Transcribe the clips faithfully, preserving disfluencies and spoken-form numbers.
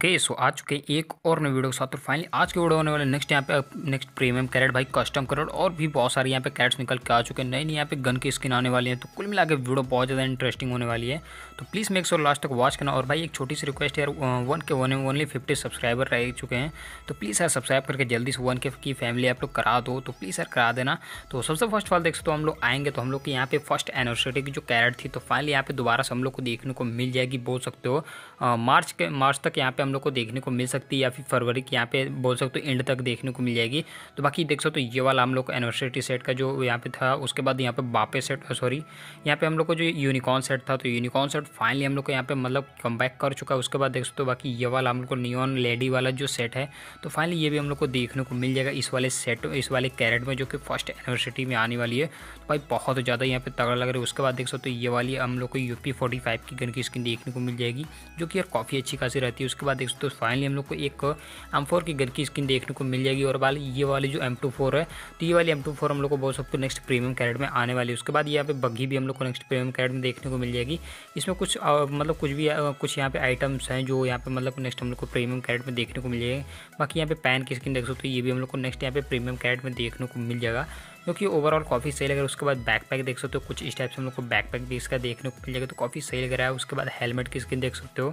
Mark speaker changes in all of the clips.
Speaker 1: Okay so आ चुके हैं एक और नई वीडियो के साथ। तो फाइनली आज के वीडियो होने वाले नेक्स्ट यहाँ पे नेक्स्ट प्रीमियम कैरेट भाई कस्टम कैरेट और भी बहुत सारे यहाँ पे कैरेट्स निकल के आ चुके हैं। नई नई यहाँ पे गन की स्किन आने वाली है। तो कुल मिला के वीडियो बहुत ज़्यादा इंटरेस्टिंग होने वाली है। तो प्लीज़ मेक श्योर लास्ट तक वॉच करना। और भाई एक छोटी सी रिक्वेस्ट यार, one K one only fifty subscriber रह चुके हैं। तो प्लीज़ यार सब्सक्राइब करके जल्दी से वन के की फैमिली आप लोग करा दो। तो प्लीज़ यार करा देना। तो सबसे फर्स्ट ऑफ ऑल देख सकते हो हम लोग आएंगे तो हम लोग की यहाँ पे फर्स्ट एनिवर्सरी की जो कैरेट थी तो फाइनली यहाँ पे दोबारा से हम लोग को देखने को मिल जाएगी। बोल सकते हो मार्च के मार्च तक यहाँ पे हम लोग को देखने को मिल सकती है या फिर फरवरी के यहाँ पे बोल सकते हो एंड तक देखने को मिल जाएगी। तो बाकी देख सकते हो ये वाला हम लोग को एनिवर्सरी सेट का जो यहाँ पे था, उसके बाद यहाँ पे बापे सेट सॉरी यहाँ पे हम लोग को जो यूनिकॉर्न सेट था तो यूनिकॉर्न सेट फाइनली हम लोग को यहाँ पे मतलब कम बैक कर चुका है। उसके बाद देख सकते हो बाकी ये वाला हम लोग को नियॉन लेडी वाला जो सेट है तो फाइनली ये भी हम लोग को देखने को मिल जाएगा इस वाले सेट इस वाले कैरेट में जो कि फर्स्ट एनिवर्सरी में आने वाली है। तो भाई बहुत ज़्यादा यहाँ पे तगड़ा लग रहा है। उसके बाद देख सकते हो ये वाली हम लोग को यूपी फोर्टी फाइव की गन की स्किन देखने को मिल जाएगी जो कि यार काफ़ी अच्छी खासी रहती है। उसके बाद देख सकते हो फाइनली हम लोग को एक एम फोर की गन की स्किन देखने को मिल जाएगी। और वाली ये वाली जो एम टू फोर है तो ये वाली एम टू फोर हम लोग को बोल सकते हो नेक्स्ट प्रीमियम कैरेट में आने वाली है। उसके बाद यहाँ पे बग्घी भी हम लोग को नेक्स्ट प्रीमियम कैरेट में देखने को मिल जाएगी। इसमें कुछ आ, मतलब कुछ भी आ, कुछ यहाँ पे आइटम्स हैं जो यहाँ पे मतलब नेक्स्ट हम लोग को प्रीमियम कैरेट में देखने को मिल जाएगी। बाकी यहाँ पे पैन की स्किन देख सकते हो ये भी हम लोग को नेक्स्ट यहाँ पे प्रीमियम कैरेट में देखने को मिल जाएगा क्योंकि ओवरऑल काफ़ी सही लग रहा है। उसके बाद बैकपैक देख सकते हो कुछ इस टाइप से हम लोग को बैकपैक भी इसका देखने को मिल जाएगा तो काफ़ी सही लग रहा है। उसके बाद हेलमेट की स्किन देख सकते हो,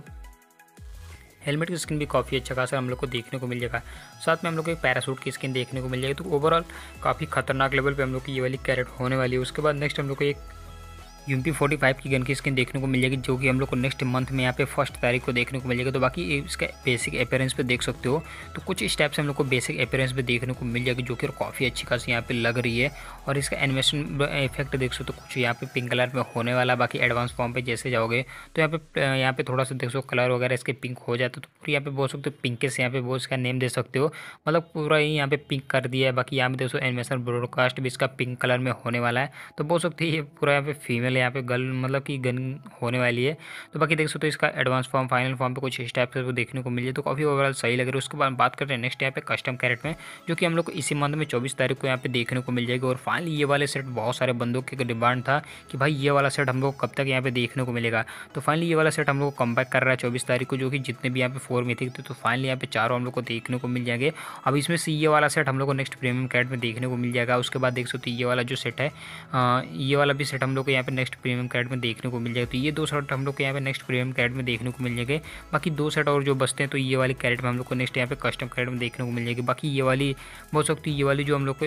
Speaker 1: हेलमेट की स्किन भी काफ़ी अच्छा खासा हम लोग को देखने को मिल जाएगा। साथ में हम लोग को एक पैरासूट की स्किन देखने को मिल जाएगी। तो ओवरऑल काफ़ी खतरनाक लेवल पे हम लोग की ये वाली कैरेट होने वाली है। उसके बाद नेक्स्ट हम लोग को एक यूपी फोर्टी फाइव की गन की स्किन देखने को मिल जाएगी जो कि हम लोग को नेक्स्ट मंथ में यहाँ पे फर्स्ट तारीख को देखने को मिल जाएगा। तो बाकी इसका बेसिक अपीयरेंस पे देख सकते हो तो कुछ इस टाइप से हम लोग को बेसिक अपीयरेंस पे देखने को मिल जाएगी जो कि काफ़ी अच्छी खासी यहाँ पे लग रही है। और इसका एनिमेशन इफेक्ट देख सकते हो कुछ यहाँ पे पिंक कलर में होने वाला। बाकी एडवांस फॉर्म पे जैसे जाओगे तो यहाँ पे यहाँ पे थोड़ा सा देख सकते कलर वगैरह इसके पिंक हो जाता है। तो पूरी यहाँ पे बोल सकते हो पिंक से यहाँ पे वो इसका नेम दे सकते हो मतलब पूरा ही यहाँ पे पिंक कर दिया है। बाकी यहाँ पे देखो एनिमेशन ब्रॉडकास्ट भी इसका पिंक कलर में होने वाला है। तो बोल सकते हैं ये पूरा यहाँ पे फीमेल यहाँ पे गर्ल मतलब की गन होने वाली है। तो बाकी देख सकते हो इसका एडवांस फॉर्म फाइनल फॉर्म पे कुछ इस टाइप से वो देखने को मिल जाए तो काफ़ी ओवरऑल सही लग रहा है। उसके बाद बात करते हैं नेक्स्ट यहाँ पे कस्टम कैरेट में जो कि हम लोग को इसी मंथ में चौबीस तारीख को यहाँ पे देखने को मिल जाएगी। और फाइनली ये वाले सेट बहुत सारे बंदों की डिमांड था कि भाई ये वाला सेट हम लोग कब तक यहाँ पे देखने को मिलेगा। तो फाइनली ये वाला सेट हम लोग को कम बैक कर रहा है चौबीस तारीख को जो कि जितने भी यहाँ पे फोर मिथिक थे तो फाइनली यहाँ पे चारों हम लोग को देखने को मिल जाएंगे। अब इसमें से ये वाला सेट हम लोग को नेक्स्ट प्रीमियम कैरेट में देखने को मिल जाएगा। उसके बाद देख सकते हो ये वाला जो सेट है ये वाला भी सेट हम लोग को यहाँ पे नेक्स्ट प्रीमियम कैरेट में देखने को मिल जाएगा। तो ये दो सेट हम लोग को यहाँ पे नेक्स्ट प्रीमियम कैरेट में देखने को मिल जाएंगे। बाकी दो सेट और जो बचते हैं तो ये वाली कैरेट में हम लोग को नेक्स्ट यहाँ पे कस्टम कैरेट में देखने को मिल जाएगी। बाकी ये वाली बोल सकते हो ये वाली जो हम लोग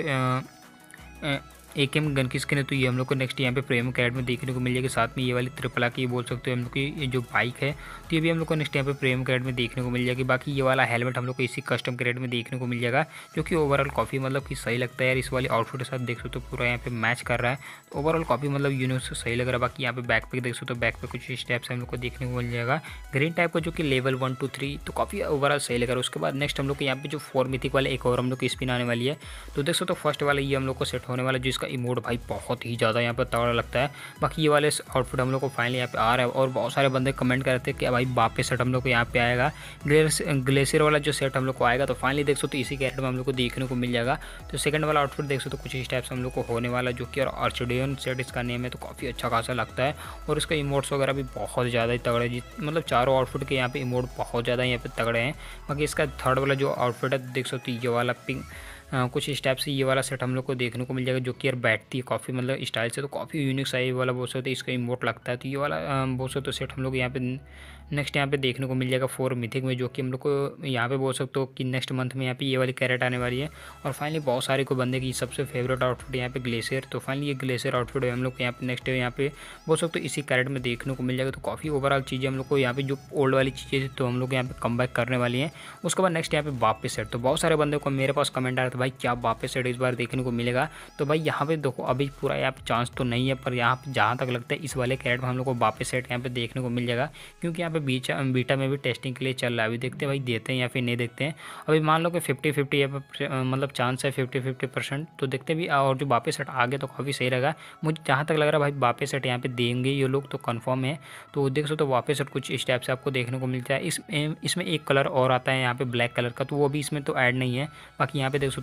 Speaker 1: को ए के एम गन की स्किन है तो ये हम लोग को नेक्स्ट यहाँ पे प्रीमियम कैरेट में देखने को मिल जाएगी। साथ में ये वाली ट्रिपला की बोल सकते हो हम लोग की जो बाइक है तो ये भी हम लोग को नेक्स्ट यहाँ पे प्रीमियम कैरेट में देखने को मिल जाएगी। बाकी ये वाला हेलमेट हम लोग को इसी कस्टम कैरेट में देखने को मिल जाएगा जो कि ओवरऑल काफ़ी मतलब कि सही लगता है यार। इस वाली आउटफिट के साथ देख सकते हो पूरा यहाँ पे मैच कर रहा है तो ओवरऑल काफ़ी मतलब यूनिक से सही लग रहा है। बाकी यहाँ पे बैक पे देख सकते हो बैक पे कुछ इस टाइप से हम लोग को देखने को मिल जाएगा ग्रीन टाइप का जो कि लेवल वन टू थ्री तो काफ़ी ओवरऑल सही लग रहा है। उसके बाद नेक्स्ट हम लोग को यहाँ पे जो फोर मिथिक वाले एक और हम लोग की स्पिन आने वाली है तो देख सकते हो फर्स्ट वाला ये हम लोग को सेट होने वाला है जो इसका इमोट भाई बहुत ही ज़्यादा यहाँ पर तगड़ा लगता है। बाकी ये वाले आउटफिट हम लोग को फाइनली यहाँ पे आ रहा है और बहुत सारे बंदे कमेंट कर रहे थे कि भाई बापे सेट हम लोग को यहाँ पे आएगा ग्लेशियर वाला जो सेट हम लोग को आएगा। तो फाइनली देख सकते हो इसी कैरेट में हम लोग को देखने को मिल जाएगा। तो सेकंड वाला आउटफिट देख सकते हो कुछ इस टाइप से हम लोग को होने वाला जो कि आर्चडियन सेट इसका नेम है तो काफ़ी अच्छा खासा लगता है। और इसका इमोट्स वगैरह भी बहुत ज़्यादा ही तगड़े जी मतलब चारों आउटफिट के यहाँ पे इमोट बहुत ज़्यादा यहाँ पे तगड़े हैं। बाकी इसका थर्ड वाला जो आउटफिट है देख सकते हो ये वाला पिंक आ, कुछ इस टाइप से ये वाला सेट हम लोग को देखने को मिल जाएगा जो कि यार बैठती है काफ़ी मतलब स्टाइल से तो काफ़ी यूनिक सा ये वाला बोल सकते इसका इमोट लगता है। तो ये वाला बोल सकते सेट हम लोग यहाँ पे नेक्स्ट यहाँ पे देखने को मिल जाएगा फोर मिथिक में जो कि हम लोग को यहाँ पे बोल सकते हो कि नेक्स्ट मंथ में यहाँ पे ये वाली कैरेट आने वाली है। और फाइनली बहुत सारे को बंदे की सबसे फेवरेट आउटफिट यहाँ पे ग्लेशियर तो फाइनली ये ग्लेशियर आउटफिट है हम लोग को यहाँ पे नेक्स्ट यहाँ पे बोल सकते हो इसी कैरेट में देखने को मिल जाएगा। तो काफ़ी ओवरऑल चीज़ें हम लोग को यहाँ पे जो ओल्ड वाली चीज़ें तो हम लोग यहाँ पे कम बैक करने वाली हैं। उसके बाद नेक्स्ट यहाँ पे वापस सेट तो बहुत सारे बंदे को मेरे पास कमेंट आ रहा था भाई क्या वापस सेट इस बार देखने को मिलेगा। तो भाई यहाँ पे देखो अभी पूरा यहाँ पे चांस तो नहीं है पर यहाँ पे जहाँ तक लगता है इस वाले कैरेट में हम लोग को वापस सेट यहाँ पे देखने को मिल जाएगा क्योंकि यहाँ पे बीच बीटा में भी टेस्टिंग के लिए चल रहा है। अभी देखते हैं भाई देते हैं या फिर नहीं देखते हैं। अभी मान लो कि फिफ्टी फिफ्टी यहाँ पे मतलब चांस है फिफ्टी फिफ्टी परसेंट तो देखते भी और जो वापस सेट आ गया तो काफ़ी सही रहेगा। मुझे जहाँ तक लग रहा है भाई वापस सेट यहाँ पे देंगे ये लोग तो कन्फर्म है। तो देख सकते हो वापस सेट कुछ इस टाइप से आपको देखने को मिलता है। इस इसमें एक कलर और आता है यहाँ पे ब्लैक कलर का तो वो भी इसमें तो ऐड नहीं है। बाकी यहाँ पे देख सकते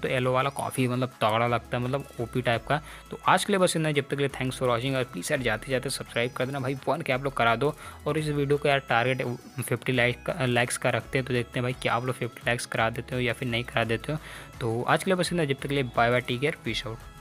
Speaker 1: तो येलो वाला काफ़ी मतलब तगड़ा लगता है, मतलब ओपी टाइप का। तो आज के लिए बस इतना, जब तक के लिए थैंक्स फॉर वॉचिंग। और प्लीज़ यार जाते जाते सब्सक्राइब कर देना भाई, वन के आप लोग करा दो। और इस वीडियो को यार टारगेट फिफ्टी लाइक लाइक्स का रखते हैं, तो देखते हैं भाई क्या आप लोग फिफ्टी लाइक्स करा देते हो या फिर नहीं करा देते हो। तो आज के लिए बस इतना, जब तक के लिए bye bye, take care, peace out.